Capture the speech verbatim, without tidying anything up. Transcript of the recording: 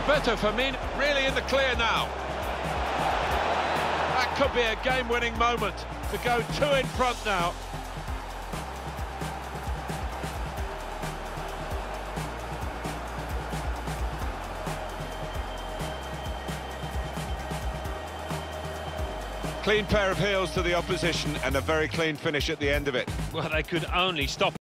Roberto, Firmino really in the clear now. That could be a game-winning moment to go two in front now. Clean pair of heels to the opposition and a very clean finish at the end of it. Well, they could only stop